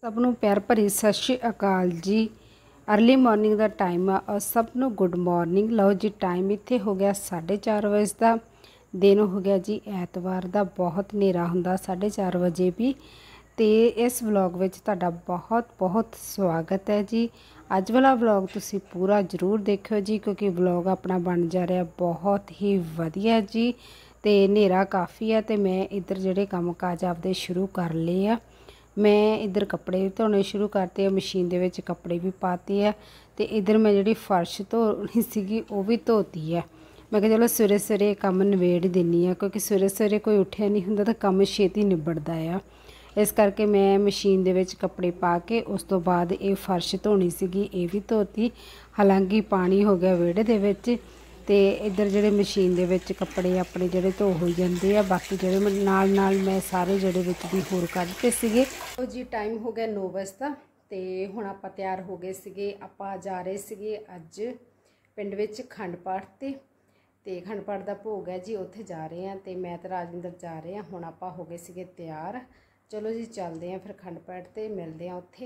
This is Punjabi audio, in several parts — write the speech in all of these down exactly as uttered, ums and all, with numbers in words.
ਸਭ ਨੂੰ ਪਿਆਰ ਭਰੀ ਸਤਿ ਸ਼੍ਰੀ ਅਕਾਲ ਜੀ। अर्ਲੀ ਮਾਰਨਿੰਗ ਦਾ ਟਾਈਮ ਆ ਔਰ ਸਭ ਨੂੰ ਗੁੱਡ ਮਾਰਨਿੰਗ। ਲਓ ਜੀ, ਟਾਈਮ ਇੱਥੇ ਹੋ ਗਿਆ ਸਾਢੇ ਚਾਰ ਵਜੇ ਦਾ। ਦਿਨ ਹੋ ਗਿਆ ਜੀ ਐਤਵਾਰ ਦਾ। ਬਹੁਤ ਹਨੇਰਾ ਹੁੰਦਾ ਸਾਢੇ ਚਾਰ ਵਜੇ ਵੀ। ਤੇ ਇਸ ਵਲੌਗ ਵਿੱਚ ਤੁਹਾਡਾ ਬਹੁਤ ਬਹੁਤ ਸਵਾਗਤ ਹੈ ਜੀ। ਅੱਜ ਵਾਲਾ ਵਲੌਗ ਤੁਸੀਂ ਪੂਰਾ ਜ਼ਰੂਰ ਦੇਖਿਓ ਜੀ, ਕਿਉਂਕਿ ਵਲੌਗ ਆਪਣਾ ਬਣ ਜਾ ਰਿਹਾ ਬਹੁਤ ਹੀ ਵਧੀਆ ਜੀ। ਤੇ ਹਨੇਰਾ ਕਾफ़ी ਆ ਤੇ मैं इधर ਜਿਹੜੇ ਕੰਮ ਕਾਜ ਆਪਦੇ ਸ਼ੁਰੂ ਕਰ ਲਏ ਆ। मैं इधर कपड़े भी धोने शुरू करते हैं, मशीन दे विच कपड़े भी पाते हैं। तो इधर मैं जी फर्श धोनी सी वो भी धोती है। मैं कहा चलो सवेरे सवेरे काम नवेड़ दिनी है, क्योंकि सवेरे सवेरे कोई उठिया नहीं हुंदा तो काम छेती निबड़दा है। इस करके मैं मशीन दे विच कपड़े पा के उस तो बाद ये फर्श धोनी सीगी, ये भी धोती। हालांकि पानी हो गया विहड़े दे विच। ते इधर ਜਿਹੜੇ मशीन ਦੇ ਵਿੱਚ ਕੱਪੜੇ ਆਪਣੇ ਜਿਹੜੇ ਧੋ ਹੋ ਜਾਂਦੇ ਆ। ਬਾਕੀ ਜਿਹੜੇ ਨਾਲ ਨਾਲ ਮੈਂ ਸਾਰੇ ਜਿਹੜੇ ਵਿੱਚ ਵੀ ਹੋਰ ਕੱਢਤੇ ਸੀਗੇ। ਉਹ ਜੀ ਟਾਈਮ ਹੋ ਗਿਆ ਨੌ ਵਜੇ ਦਾ ਤੇ ਹੁਣ ਆਪਾਂ ਤਿਆਰ ਹੋ ਗਏ ਸੀਗੇ। ਆਪਾਂ ਜਾ ਰਹੇ ਸੀਗੇ ਅੱਜ ਪਿੰਡ ਵਿੱਚ ਖੰਡ ਪਾਠ ਤੇ ਤੇ ਖੰਡ ਪਾਠ ਦਾ ਭੋਗ ਹੈ ਜੀ, ਉੱਥੇ ਜਾ ਰਹੇ ਆ। ਤੇ ਮੈਂ ਤੇ ਰਾਜਿੰਦਰ ਜਾ ਰਹੇ ਆ। ਹੁਣ ਆਪਾਂ ਹੋ ਗਏ ਸੀਗੇ ਤਿਆਰ। ਚਲੋ ਜੀ ਚੱਲਦੇ ਆ ਫਿਰ ਖੰਡ ਪਾਠ ਤੇ ਮਿਲਦੇ ਆ ਉੱਥੇ।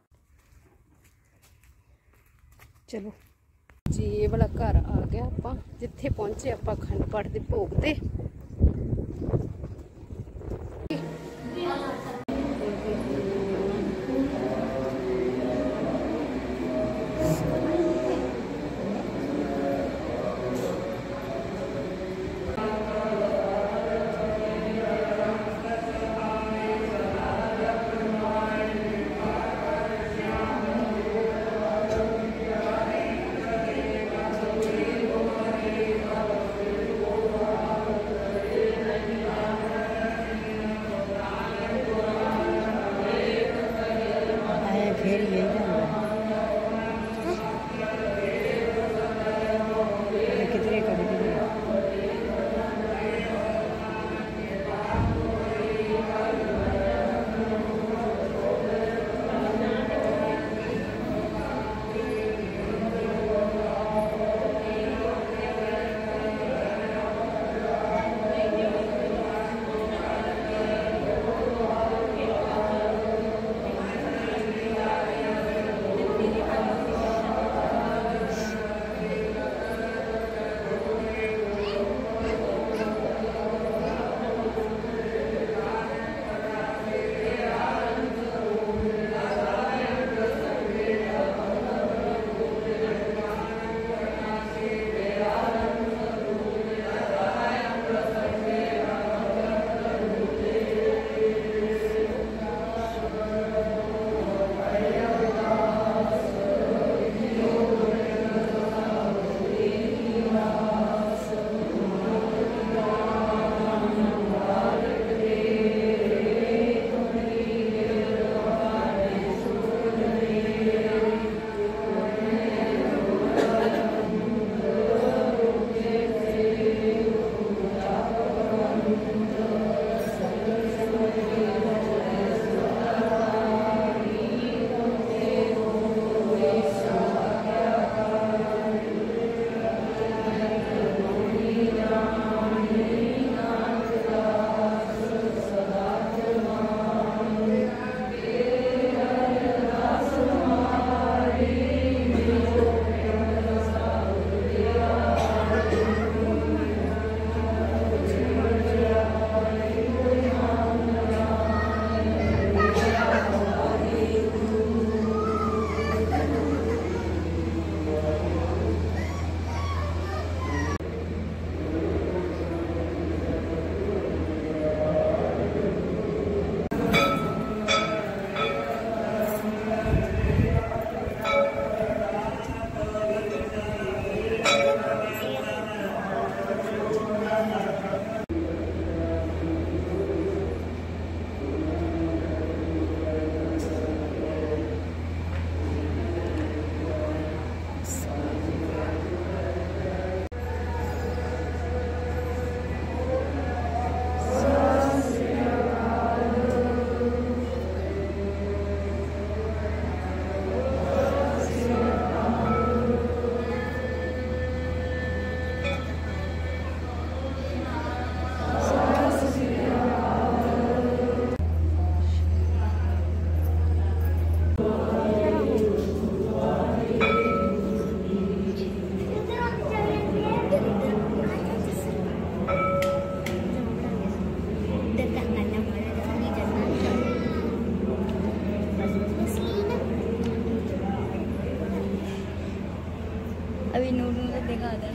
ਚਲੋ जी, ये वाला घर आ गया। आप जिथे पहुंचे आप खंड पाठ के भोग ते।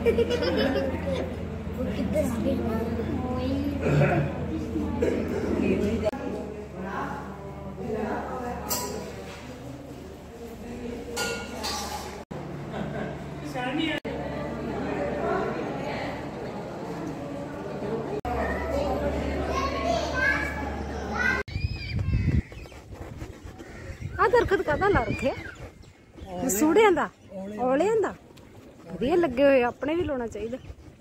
ਆ ਦਰਖਤ ਕਾਹਦਾ ਲਾ ਰੱਖਿਆ? ਮਸੂੜਿਆਂ ਦਾ, ਔਲਿਆਂ ਦਾ। ਵਧੀਆ ਲੱਗੇ ਹੋਏ, ਆਪਣੇ ਵੀ ਲਾਉਣਾ ਚਾਹੀਦਾ।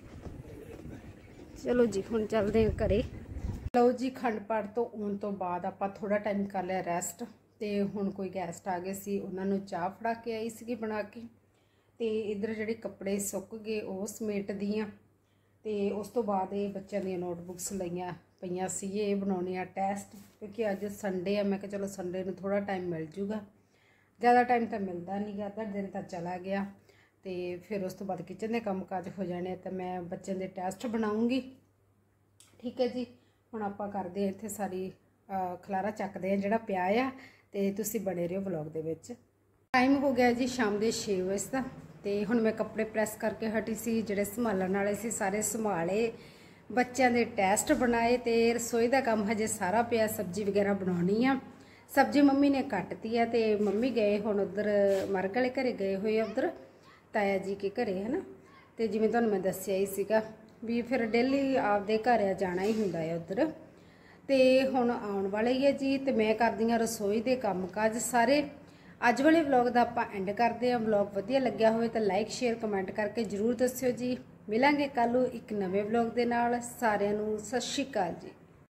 ਚਲੋ ਜੀ ਹੁਣ ਚੱਲਦੇ ਹਾਂ ਘਰੇ। ਲਓ ਜੀ, ਖੰਡ ਪਾਠ ਤੋਂ ਆਉਣ ਤੋਂ ਬਾਅਦ ਆਪਾਂ ਥੋੜਾ ਟਾਈਮ ਕਰ ਲਿਆ ਰੈਸਟ। ਤੇ ਹੁਣ ਕੋਈ ਗੈਸਟ ਆ ਗਏ ਸੀ, ਉਹਨਾਂ ਨੂੰ ਚਾਹ ਫੜਾ ਕੇ ਆਈ ਸੀਗੀ ਬਣਾ ਕੇ। ਤੇ ਇਧਰ ਜਿਹੜੇ ਕੱਪੜੇ ਸੁੱਕ ਗਏ ਉਹ ਸਮੇਟਦੀ ਆ। ਤੇ ਉਸ ਤੋਂ ਬਾਅਦ ਇਹ ਬੱਚਿਆਂ ਦੀਆਂ ਨੋਟਬੁੱਕਸ ਲਈਆਂ ਪਈਆਂ ਸੀ, ਇਹ ਬਣਾਉਣੇ ਆ ਟੈਸਟ, ਕਿਉਂਕਿ ਅੱਜ ਸੰਡੇ ਆ। ਮੈਂ ਕਿਹਾ ਚਲੋ ਸੰਡੇ ਨੂੰ ਥੋੜਾ ਟਾਈਮ ਮਿਲ ਜੂਗਾ, ਜ਼ਿਆਦਾ ਟਾਈਮ ਤਾਂ ਮਿਲਦਾ ਨਹੀਂ ਗਾ, ਅੱਧਾ ਦਿਨ ਤਾਂ ਚਲਾ ਗਿਆ। ਤੇ ਫਿਰ ਉਸ ਤੋਂ ਬਾਅਦ ਕਿਚਨ ਦੇ ਕੰਮ ਕਾਜ ਹੋ ਜਾਣੇ, ਤਾਂ ਮੈਂ ਬੱਚਿਆਂ ਦੇ ਟੈਸਟ ਬਣਾਉਂਗੀ। ਠੀਕ ਹੈ ਜੀ, ਹੁਣ ਆਪਾਂ ਕਰਦੇ ਹਾਂ ਇੱਥੇ ਸਾਰੀ ਖਲਾਰਾ ਚੱਕਦੇ ਹਾਂ ਜਿਹੜਾ ਪਿਆ ਆ, ਤੇ ਤੁਸੀਂ ਬਣੇ ਰਹੋ ਵਲੌਗ ਦੇ ਵਿੱਚ। ਟਾਈਮ ਹੋ ਗਿਆ ਜੀ ਸ਼ਾਮ ਦੇ ਛੇ ਵਜੇ ਦਾ। ਤੇ ਹੁਣ ਮੈਂ ਕੱਪੜੇ ਪ੍ਰੈਸ ਕਰਕੇ ਹਟੀ ਸੀ, ਜਿਹੜੇ ਸੰਭਾਲਣ ਵਾਲੇ ਸੀ ਸਾਰੇ ਸੰਭਾਲੇ, ਬੱਚਿਆਂ ਦੇ ਟੈਸਟ ਬਣਾਏ, ਤੇ ਰਸੋਈ ਦਾ ਕੰਮ ਹਜੇ ਸਾਰਾ ਪਿਆ। ਸਬਜ਼ੀ ਵਗੈਰਾ ਬਣਾਉਣੀ ਆ, ਸਬਜ਼ੀ ਮੰਮੀ ਨੇ ਕੱਟਤੀ ਆ। ਤੇ ਮੰਮੀ ਗਏ ਹੁਣ ਉੱਧਰ ਮਰਗ ਵਾਲੇ ਘਰੇ ਗਏ ਹੋਏ ਆ, ਉੱਧਰ ਤਾਇਆ ਜੀ ਕੇ ਘਰੇ, ਹੈ ਨਾ। ਤੇ ਜਿਵੇਂ ਤੁਹਾਨੂੰ ਮੈਂ ਦੱਸਿਆ ਹੀ ਸੀਗਾ ਵੀ ਫਿਰ ਡੇਲੀ ਆਪਦੇ ਘਰ ਆ ਜਾਣਾ ਹੀ ਹੁੰਦਾ ਹੈ ਉੱਧਰ। ਤੇ ਹੁਣ ਆਉਣ ਵਾਲੇ ਹੀ ਹੈ ਜੀ, ਤੇ ਮੈਂ ਕਰਦੀ ਹਾਂ ਰਸੋਈ ਦੇ ਕੰਮ ਕਾਜ ਸਾਰੇ। ਅੱਜ ਵਾਲੇ ਵਲੌਗ ਦਾ ਆਪਾਂ ਐਂਡ ਕਰਦੇ ਹਾਂ। ਵਲੌਗ ਵਧੀਆ ਲੱਗਿਆ ਹੋਵੇ ਤਾਂ ਲਾਈਕ ਸ਼ੇਅਰ ਕਮੈਂਟ ਕਰਕੇ ਜ਼ਰੂਰ ਦੱਸਿਓ ਜੀ। ਮਿਲਾਂਗੇ ਕੱਲ੍ਹ ਨੂੰ ਇੱਕ ਨਵੇਂ ਵਲੌਗ ਦੇ ਨਾਲ। ਸਾਰਿਆਂ ਨੂੰ ਸਤਿ ਸ਼੍ਰੀ ਅਕਾਲ ਜੀ।